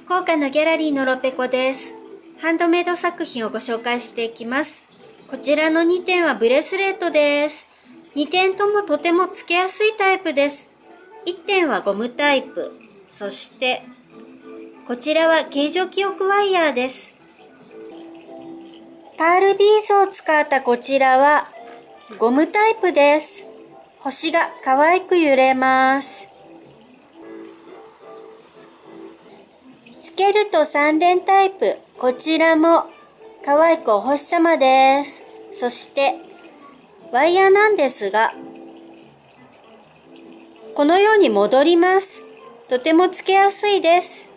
高価なギャラリーのロペコです。ハンドメイド作品をご紹介していきます。こちらの2点はブレスレットです。2点ともとてもつけやすいタイプです。1点はゴムタイプ。そして、こちらは形状記憶ワイヤーです。パールビーズを使ったこちらはゴムタイプです。星が可愛く揺れます。つけると3連タイプ。こちらも可愛くお星様です。そしてワイヤーなんですが、このように戻ります。とてもつけやすいです。